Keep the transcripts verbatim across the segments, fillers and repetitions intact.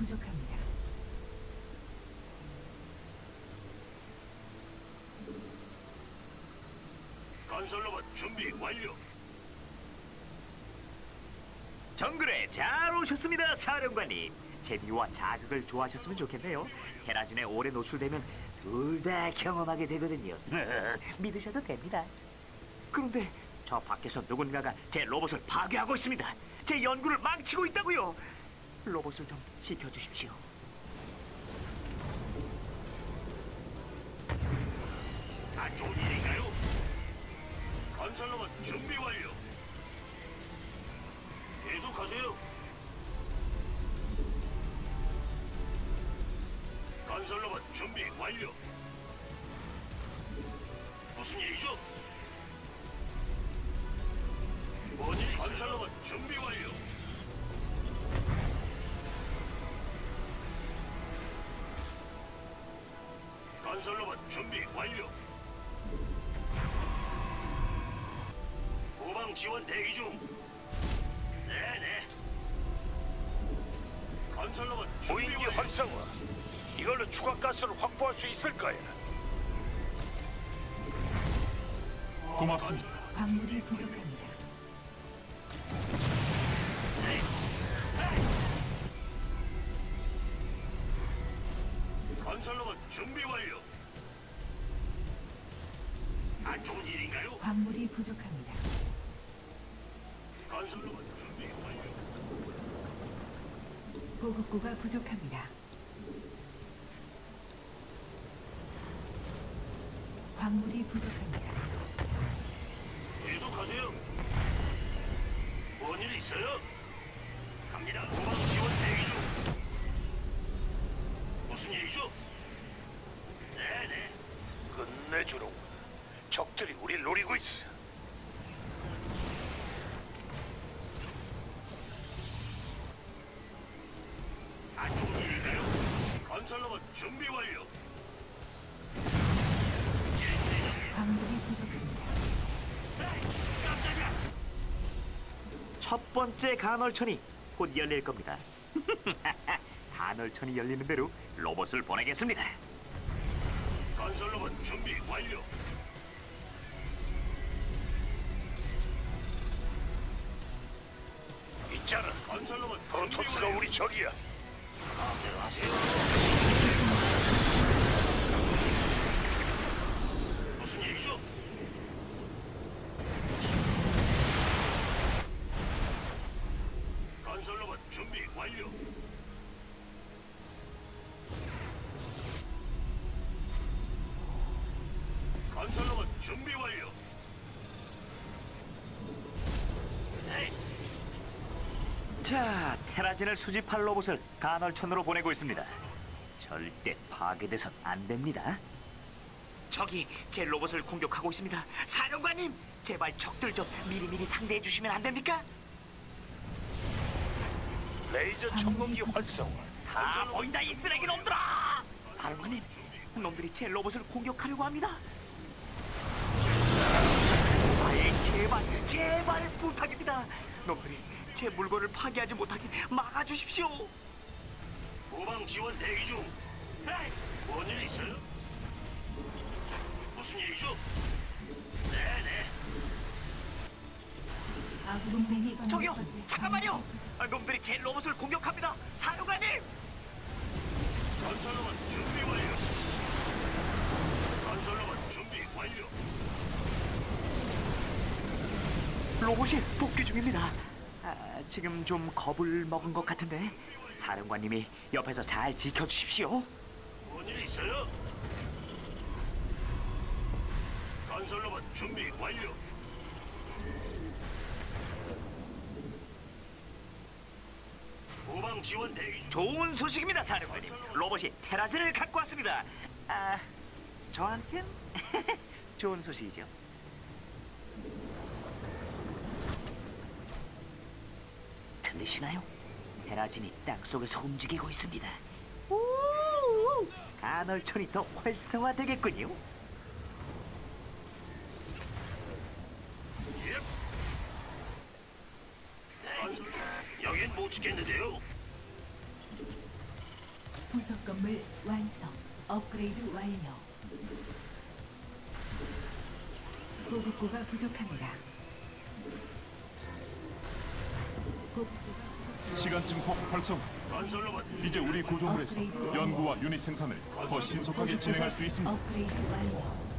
부족합니다. 건설로봇 준비 완료. 정글에 잘 오셨습니다, 사령관님. 재미와 자극을 좋아하셨으면 좋겠네요. 테라진에 오래 노출되면 둘 다 경험하게 되거든요. 믿으셔도 됩니다. 그런데 저 밖에서 누군가가 제 로봇을 파괴하고 있습니다. 제 연구를 망치고 있다고요. 로봇을 좀 지켜주십시오. 안 좋은 일인가요? 건설로봇 준비 완료. 계속하세요. 건설로봇 준비 완료. 무슨 일이죠? 뭔 일? 건설로봇 준비 완료. 건설로봇 준비 완료. 후방 지원 대기 중. 네네. 건설로봇 준비 무인기 완료. 활성화. 이걸로 추가 가스를 확보할 수 있을 거야. 고맙습니다. 광물이 부족합니다. 건설로봇 준비 완료. 안 좋은 일인가요? 광물이 부족합니다. 건설로봇 준비 완료. 보급고가 부족합니다. 광물이 부족합니다. 계속하세요. 뭔 일 있어요? 갑니다. 후방 지원 대기 중. 무슨 일이죠? 네네. 끝내주로. 적들이 우리 노리고 있어. 안 좋은 일인가요? 건설로봇 준비 완료. 광물이 부족합니다. 깜짝이야. 첫 번째 간헐천이 곧 열릴 겁니다. 간헐천이 열리는 대로 로봇을 보내겠습니다. 건설로봇 준비 완료. 있잖아. 건설로봇 준비 프로토스가 완료. 우리 적이야. 마음대로 하세요. 무슨 일이죠? 건설로봇 준비 완료. 건설로봇 준비 완료. 네. 자, 테라진을 수집할 로봇을 간헐천으로 보내고 있습니다. 절대 파괴돼선 안 됩니다. 적이 제 로봇을 공격하고 있습니다. 사령관님, 제발 적들 좀 미리미리 상대해 주시면 안 됩니까? 레이저 청공기 활성화. 다 보인다, 이 쓰레기 놈들아! 사령관님, 놈들이 제 로봇을 공격하려고 합니다. 아이, 제발, 제발 부탁입니다. 놈들이 제 물건을 파괴하지 못하게 막아주십시오. 후방 지원 대기 중. 에이, 뭔일 있어요? 무슨 일이죠? 네네. 아군 동맹이 저기요, 공격받고 잠깐만요. 있습니다. 아, 놈들이 제 로봇을 공격합니다. 사령관님! 건설로봇 준비 완료. 건설로봇 준비 완료. 로봇이 복귀 중입니다. 아, 지금 좀 겁을 먹은 것 같은데 사령관님이 옆에서 잘 지켜주십시오. 뭔일 있어요? 건설로봇 준비 완료. 후방 지원 대기 중. 좋은 소식입니다, 사령관님. 로봇이 테라진을 갖고 왔습니다. 아, 저한텐 좋은 소식이죠. 들리시나요? 테라진이 땅속에서 움직이고 있습니다. 우 간헐천이 더 활성화되겠군요. 예. 여긴 못 지켰는데요. 부속 건물 완성. 업그레이드 완료. 보급고가 부족합니다. 보급고가 부족합니다. 시간 증폭 활성. 건설로봇 이제 우리 구조물에서 연구와 유닛 생산을 더 신속하게 진행할 수 있습니다. 업그레이드 완료.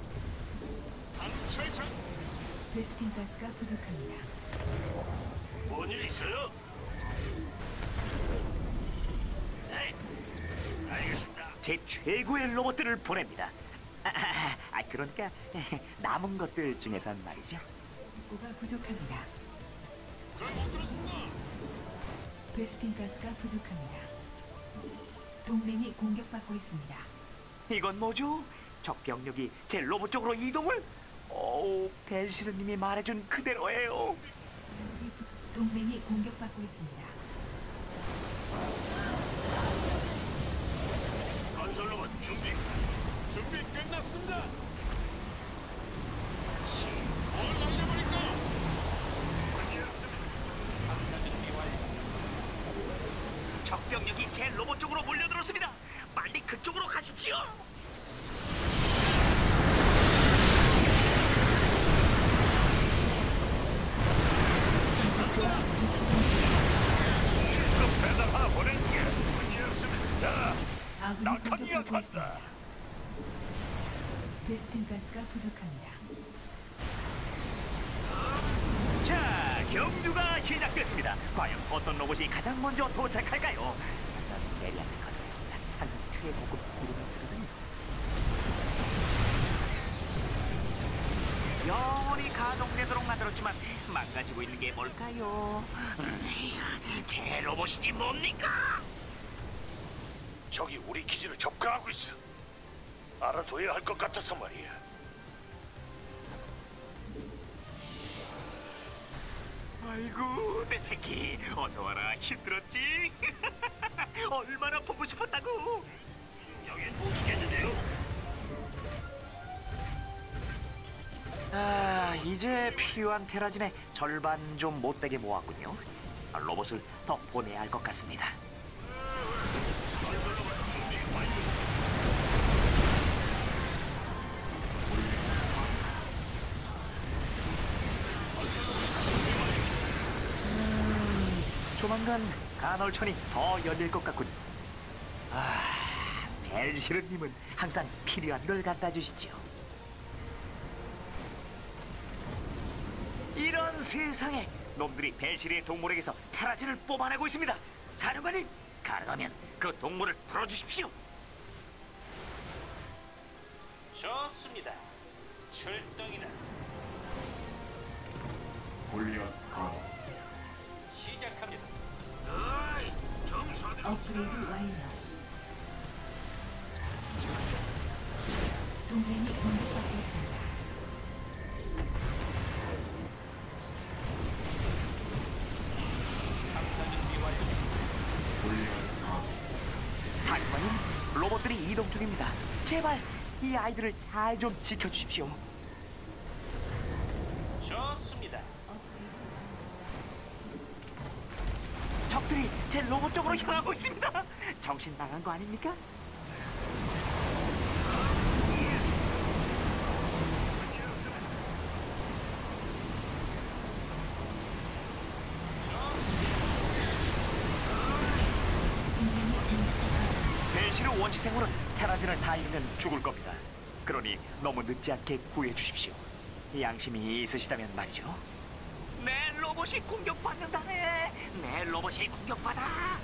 철창. 베스핀 가스가 부족합니다. 뭔일 있어요? 네. 알겠습니다. 제 최고의 로봇들을 보냅니다. 아, 아, 아, 그러니까 남은 것들 중에선 말이죠. 보급고가 부족합니다. 잘못 들었습니다. 베스핀 가스가 부족합니다. 동맹이 공격받고 있습니다. 이건 뭐죠? 적 병력이 제 로봇 쪽으로 이동을? 오, 벨시르님이 말해준 그대로예요. 동맹이 공격받고 있습니다. 건설로봇 준비. 준비 끝났습니다. 뭘 날려버릴까? 문제 없습니다. 적 병력이 제 로봇 쪽으로 몰려들었습니다. 빨리 그쪽으로 가십시오. 그 배달 하나 보낼게. 문제 없습니다. 자, 아군이 낙하기가 공격받고 간다. 있습니다. 베스핀 가스가 부족합니다. 자, 경주가 시작됐습니다. 과연 어떤 로봇이 가장 먼저 도착할까요? 저는 메리한테 가져있습니다. 항상 최고급 이루면서거든요. 영원히 가동되도록 만들었지만 망가지고 있는 게 뭘까요? 음, 제 로봇이지 뭡니까? 적이 우리 기지를 접근하고 있어. 알아둬야 할 것 같아서 말이야. 아이고, 내 새끼, 어서 와라. 힘들었지? 얼마나 보고 싶었다고. 여긴 못 지겠는데요. 아, 이제 필요한 테라진의 절반 좀 못되게 모았군요. 로봇을 더 보내야 할 것 같습니다. 음, 조만간 간헐천이 더 열릴 것 같군. 아, 벨시르님은 항상 필요한 걸 갖다 주시죠. 이런 세상에 놈들이 벨시르의 동물에게서 테라진을 뽑아내고 있습니다. 사령관님, 가능하면 그 동물을 풀어주십시오. 좋습니다. 출동이다. 골리앗 가동. 시작합니다. 어이, 좀 서둘러. 업그레이드 완료. 동맹이 공격받고 있습니다. 골리앗 가동. 사령관님, 로봇들이 이동 중입니다. 제발 이 아이들을 잘 좀 지켜주십시오. 좋습니다. 적들이 제 로봇 쪽으로 향하고 있습니다. 정신 나간 거 아닙니까? 벨시르 원시생물은 테라진을 다 잃으면 죽을 겁니다. 그러니 너무 늦지 않게 구해 주십시오. 양심이 있으시다면 말이죠. 내 로봇이 공격받는다네. 내 로봇이 공격받아.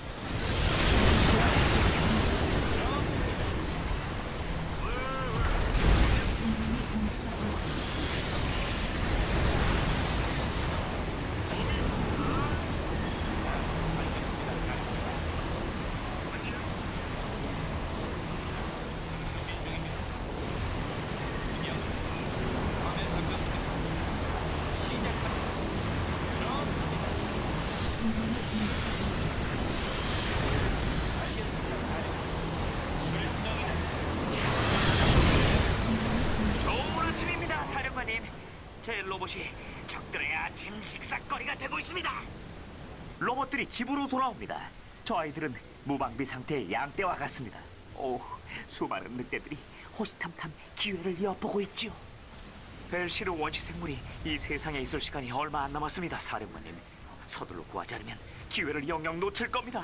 좋은 아침입니다, 사령관님. 제 로봇이 적들의 아침 식사거리가 되고 있습니다. 로봇들이 집으로 돌아옵니다. 저 아이들은 무방비 상태의 양떼와 같습니다. 오, 수많은 늑대들이 호시탐탐 기회를 엿보고 있지요. 벨시르 원시 생물이 이 세상에 있을 시간이 얼마 안 남았습니다, 사령관님. 서둘러 구하지 않으면 기회를 영영 놓칠 겁니다.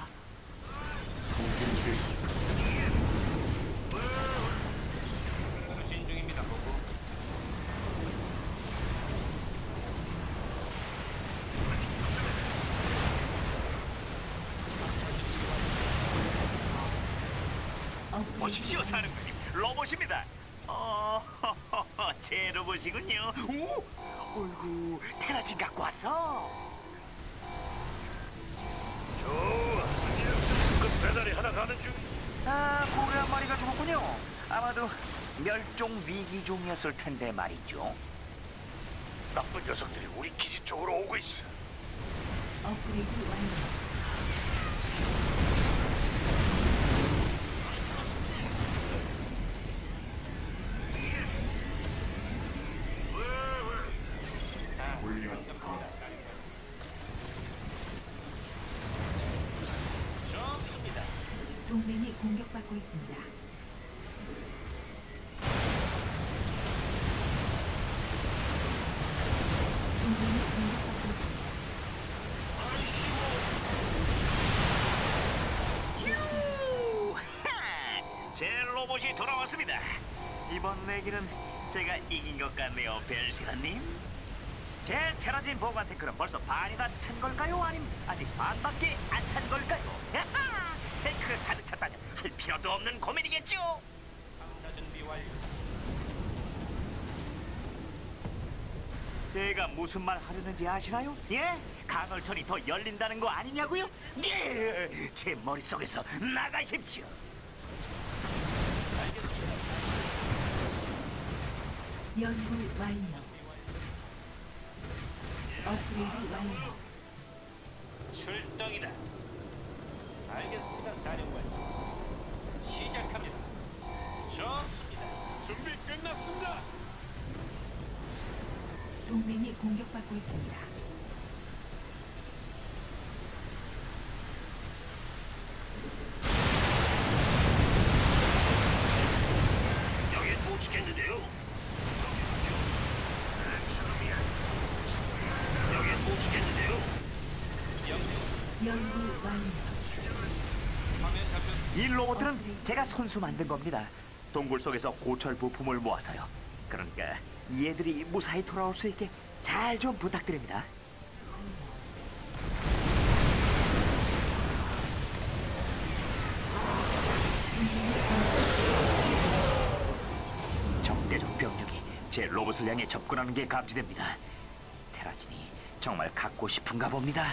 수신 중입니다. 보고. 업그레이드 보십시오, 완료. 사령관님. 로봇입니다. 어, 제 로봇이군요. 오, 어이구, 테라진 갖고 왔어. 좋아. 그 배달이 하나 가는 중. 아, 고래 한 마리가 죽었군요. 아마도 멸종 위기종이었을 텐데 말이죠. 나쁜 녀석들이 우리 기지 쪽으로 오고 있어. 업그레이드 완료. 좋습니다. 동맹이 공격받고 있습니다. 동맹이 공격받고 있습니다. 하! 제 로봇이 돌아왔습니다. 이번 내기는 제가 이긴 것 같네요, 벨시라님. 제 테라진 보관 탱크는 벌써 반이 다 찬 걸까요? 아님 아직 반밖에 안 찬 걸까요? 야하! 탱크가 가득 찼다면 할 필요도 없는 고민이겠죠? 탐사 준비 완료. 제가 무슨 말 하려는지 아시나요? 예? 간헐천이 더 열린다는 거 아니냐고요? 예! 제 머릿속에서 나가십시오. 연구 완료. 업그레이드 완료. 출동이다. 알겠습니다, 사령관님. 시작합니다. 좋습니다. 준비 끝났습니다. 동맹이 공격받고 있습니다. 여긴 못 지켰는데요. 여긴 못 지켰는데요. 연구 완료. 화면 잡혔. 이 로봇들은 제가 손수 만든 겁니다. 동굴 속에서 고철 부품을 모아서요. 그러니까 얘들이 무사히 돌아올 수 있게 잘 좀 부탁드립니다. 적대적 병력이 제 로봇을 향해 접근하는 게 감지됩니다. 테라진이 정말 갖고 싶은가 봅니다.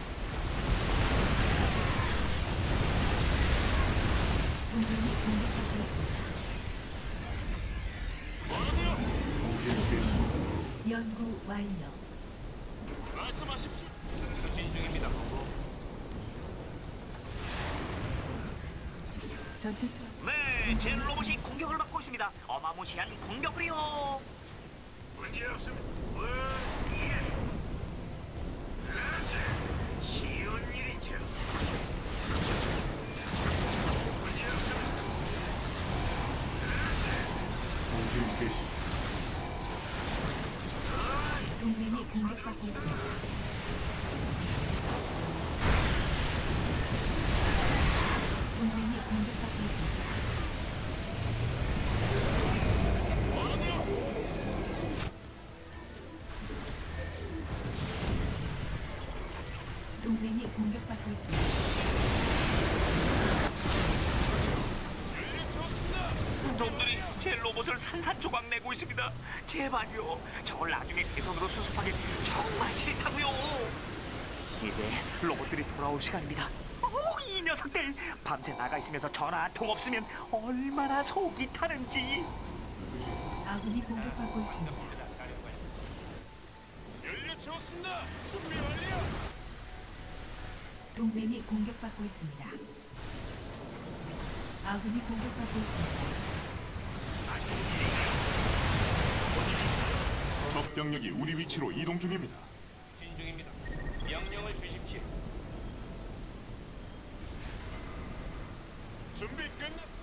동맹이 공격받고 있습니다. 연구 완료. 말씀하십시오. 수신 중입니다. 보고. 전투 투 네, 제 로봇이 공격을 받고 있습니다. 어마무시한 공격을요. 문제 없습니다. 뭐, 예. 그렇지. 쉬운 일이죠. 문제 없습니다. 그렇지. 동맹이 공격받고 있습니다. 동맹이 공격받고 있습니다. 동맹이 공격받고 있습니다. 놈들이 제 로봇을 산산조각 내고 있습니다. 제발요. 저걸 나중에 대선으로 수습하기 정말 싫다고요. 이제 로봇들이 돌아올 시간입니다. 어, 이 녀석들 밤새 나가 있으면서 전화 한 통 없으면 얼마나 속이 타는지. 아군이 공격받고 있습니다. 연료 채웠습니다. 준비 완료. 동맹이 공격받고 있습니다. 아군이 공격받고 있습니다. 적 병력이 우리 위치로 이동 중입니다. 수신 중입니다. 명령을 주십시오.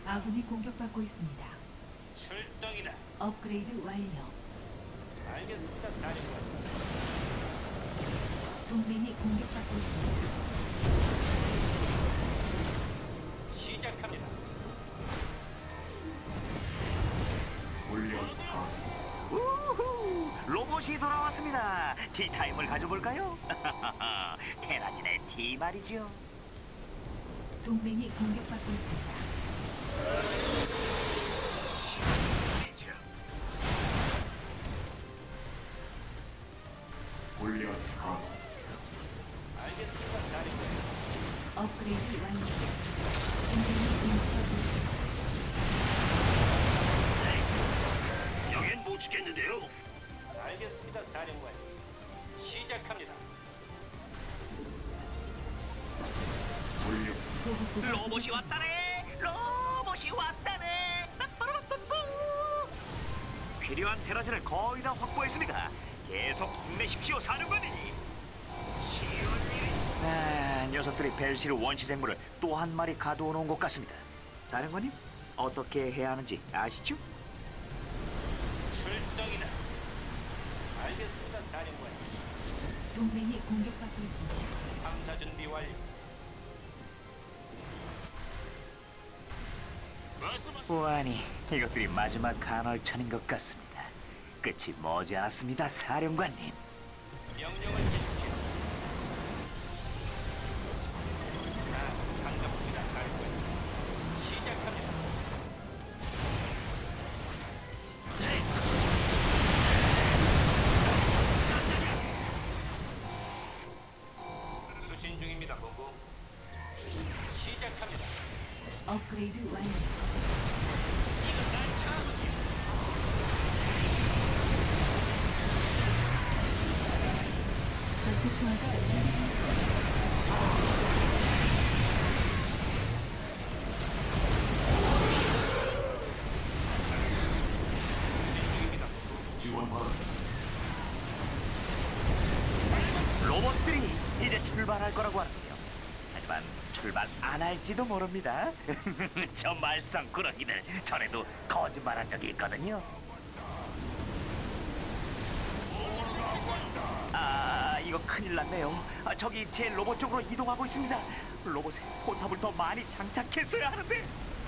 아군이 공격받고 있습니다. 출동이다. 업그레이드 완료. 알겠습니다, 사령관님. 동맹이 공격받고 있습니다. 시작합니다. 우후! 로봇이 돌아왔습니다. 티타임을 가져볼까요? 테라진의 티 말이죠. 동맹이 공격받고 있습니다. 알겠습니다, 사령관님. 업그레이드 완료. 동맹이 공격받고 있습니다. 여긴 못 지켰는데요. 알겠습니다, 사령관님. 시작합니다. 보급고가 로봇이 왔다네. 로봇이 왔다네. 빠빠라빠빠. 필요한 테라진을 거의 다 확보했습니다. 계속 힘내십시오, 사령관님. 아, 녀석들이 벨시르 원시 생물을 또 한 마리 가두어 놓은 것 같습니다. 사령관님, 어떻게 해야 하는지 아시죠? 출동이다. 알겠습니다, 사령관님. 동맹이 공격받고 있습니다. 탐사 준비 완료. 보아니, 이것들이 마지막 간헐천인 것 같습니다. 끝이 머지않았습니다, 사령관님. 명령을 주십시오. 아, 반갑습니다, 사령관님. 시작합니다. 수신 중입니다, 보고. 시작합니다. 업그레이드 완료. 이건 난 처음이야. 전투 투하가 준비되었습니다. 수신 중입니다, 보고. 로봇들이 이제 출발할 거라고 하는군요. 하지만 출발 안 할지도 모릅니다. 저 말썽꾸러기들 전에도 거짓말한 적이 있거든요. 아, 이거 큰일 났네요. 아, 저기 제 로봇 쪽으로 이동하고 있습니다. 로봇에 포탑을 더 많이 장착했어야 하는데.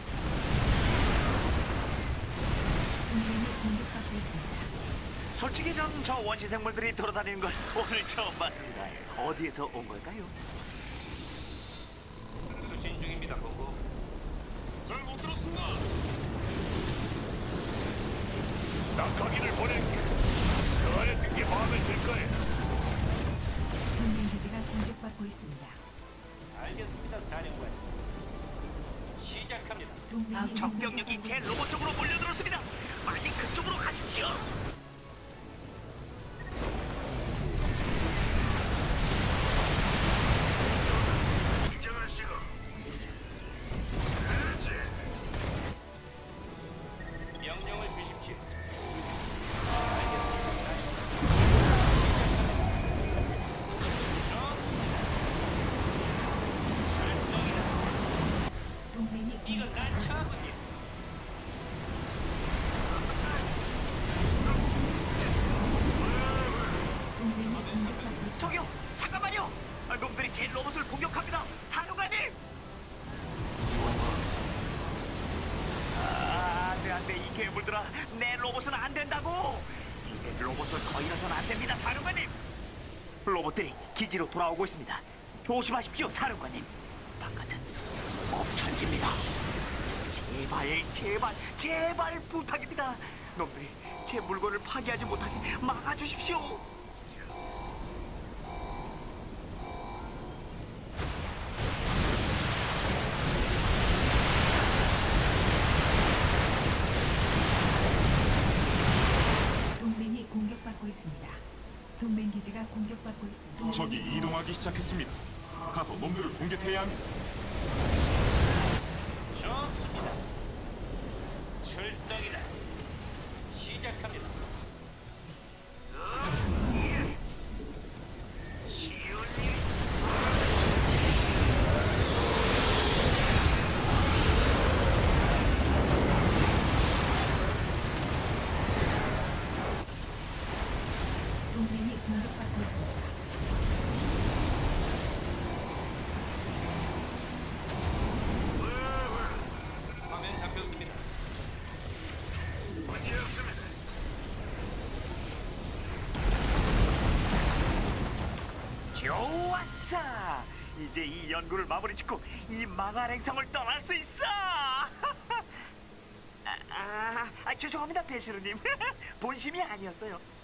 동맹이 공격받고 있습니다. 솔직히 전 저 원시 생물들이 돌아다니는 걸 오늘 처음 봤습니다. 어디에서 온 걸까요? 수신 중입니다, 보고. 잘못 들었습니다. 낙하기를 보낼게. 그 안에 든 게 마음에 들 거야. 동맹 기지가 공격받고 있습니다. 알겠습니다, 사령관님. 시작합니다. 동맹이 적병력이 제 로봇 쪽으로 몰려들었습니다. 빨리 그쪽으로 가십시오. 진정한 시간. 그렇지. 명령을 주십시오. 알겠습니다, 사령관님. 좋습니다. 출동이다. 동맹이 이건 난 처음이야. 동맹이 공격받고 있습니다. 저기요, 잠깐만요. 아, 놈들이 제 로봇을 공격합니다. 사령관님. 아, 안돼 안돼 이 괴물들아, 내 로봇은 안 된다고. 이제 로봇을 건너서는 안 됩니다, 사령관님. 로봇들이 기지로 돌아오고 있습니다. 조심하십시오, 사령관님. 바깥은 멈춰집니다. 제발, 제발, 제발 부탁입니다. 놈들이 제 물건을 파괴하지 못하게 막아주십시오. 동맹이 공격받고 있습니다. 동맹 기지가 공격받고 있습니다. 적이 이동하기 시작했습니다. 가서 놈들을 공격해야 합니다. 좋습니다. 출동이다. 시작합니다. 좋았어. 이제 이 연구를 마무리 짓고 이 망할 행성을 떠날 수 있어. 아, 아, 아, 죄송합니다, 배시르님. 본심이 아니었어요.